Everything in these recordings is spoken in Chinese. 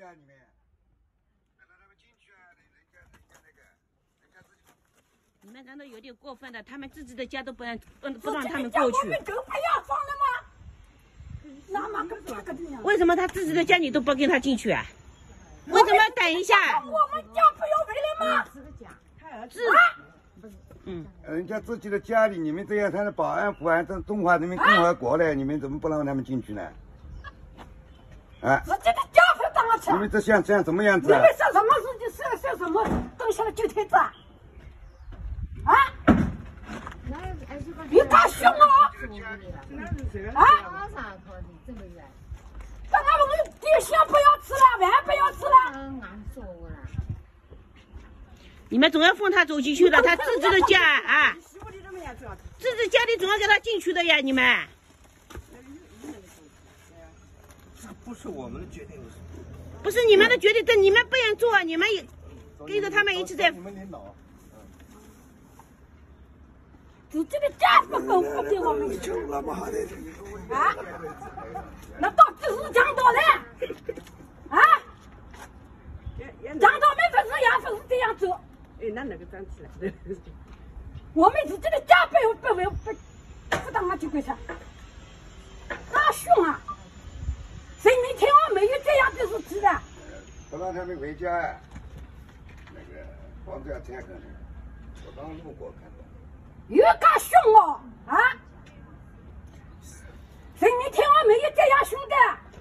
啊，你们，让他们进去啊，人家自己。 你们难道有点过分的？他们自己的家都不让他们过去。 我们更不要放了吗？那么个别个的呀？ 为什么他自己的家你都不跟他进去啊？为什么等一下？ 我们家不要回来吗？ 人家自己的家里，你们这样，他的保安、服安，这中华人民共和国的，你们怎么不让他们进去呢？啊！ 自己的家不当了吃。 你们这像什么样子啊？ 你们说什么事情说什么东西了就推子啊？啊！你敢凶我？啊！刚刚我们电线不要吃了，饭不要吃了。 你们总要放他走进去的，他自己的家啊，自己家里总要给他进去的呀，你们。 这不是我们的决定， 不是你们的决定，但你们不愿做，你们也跟着他们一起在。 你们领导。 自己的家不够不给我们去啊？那到底是强盗嘞？啊？强盗们不是也不是这样做？ 哎，那个站起来。 我们自己的家不当啊就归啥？那凶啊！谁没听我没有这样的事情的？ 不让他们回家啊，那个房子要拆开，我刚路过看到。 又敢凶我啊！谁没听我没有这样凶的？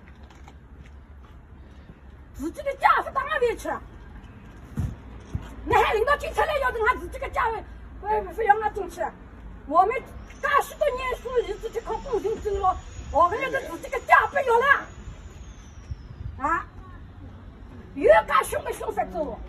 自己的家是当然回去，你还领导警察来要等俺自己的家非要俺进去。我们大许多年书日子就靠公平走了，我们那个自己的家不要了啊！又敢凶个凶法走，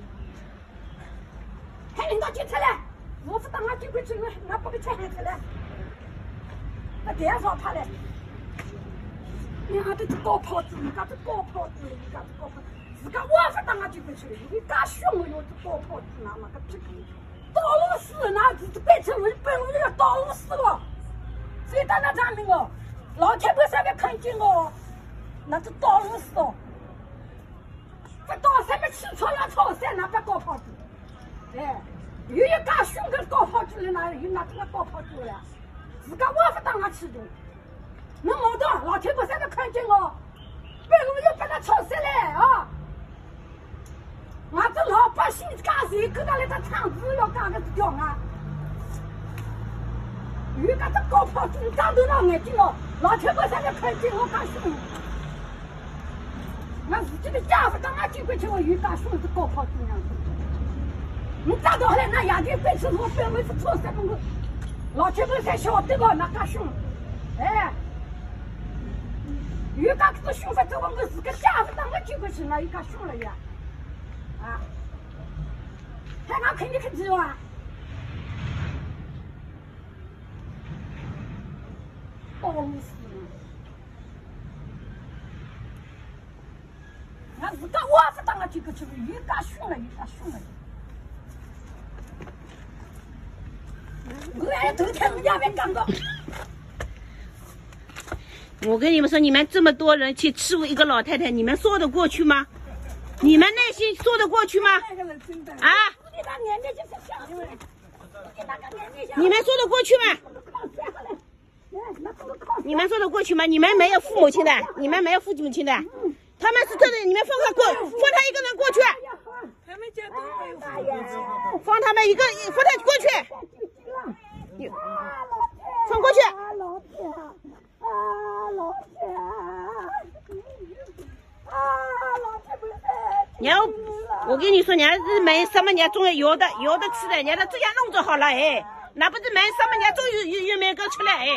还领导警察来。我是当俺进回去，俺不给拆开来，那电话怕嘞。你看这是高炮子，你看这高炮子，你看这高炮子，自个我是当俺进回去的，你敢凶我哟？这高炮子那么个这个，道路死那这变成本路要道路死了，谁当那长命哦？老天不上面看见我，那是道路死哦。这到上面起草要草山，那不高炮子，哎。又一敢凶个高炮子了，那又拿这个高炮子了，自个我不当俺吃的，能毛的，老天不上面看见我，本路要把他吵死了啊！俺这老百姓干谁跟他来他厂子要干个屌啊！又个这高炮子长到那眼睛了，老天不上面看见我敢凶，俺自己的家不当俺进回去，我又敢凶这高炮子样子。你打到来，那亚丁白痴我本位是错什么？老天们才晓得个，那敢凶，哎，又敢这个凶法，这我自个家伙当个进过去，那又敢凶了呀，啊，还俺肯定去知啊，道路死，俺自个我是当个进过去，又敢凶了，又敢凶了。 我跟你们说，你们这么多人去欺负一个老太太，你们说得过去吗？你们内心说得过去吗？啊？你们说得过去吗？你们说得过去吗？你们没有父母亲的，你们没有父母亲的，他们是真的，你们放他一个人过去， 他们家都没有父母亲， 放他过去。放过去！ 老天啊！老天不是！ 你要，我跟你说，你要是没什么，你总有的吃的，你要这样弄就好了哎。那不是没什么，你总有没个吃了哎。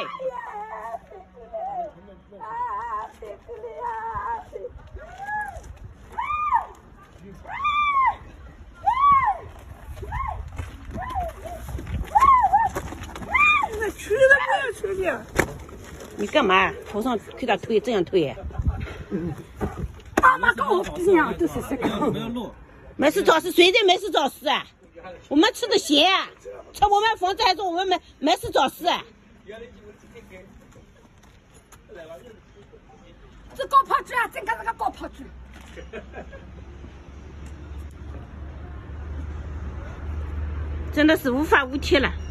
去了不要去的。 你干嘛？头上给他推，这样推？ 妈妈跟我比呀，都是这个。 没事找事，谁在没事找事啊？我们吃的咸啊，吃我们房子还说我们没事找事啊。 这高炮局啊，真个是个高炮局。 真的是无法无天了。